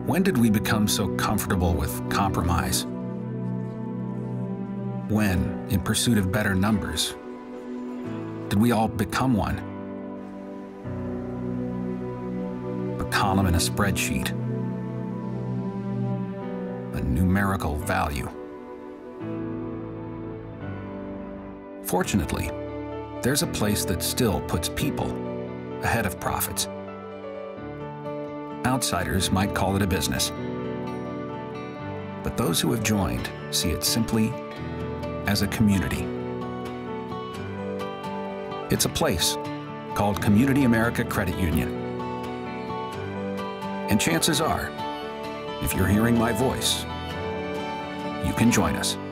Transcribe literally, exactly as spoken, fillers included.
When did we become so comfortable with compromise? When, in pursuit of better numbers, did we all become one? A column in a spreadsheet. A numerical value. Fortunately, there's a place that still puts people ahead of profits. Outsiders might call it a business, but those who have joined see it simply as a community. It's a place called CommunityAmerica Credit Union. And chances are, if you're hearing my voice, you can join us.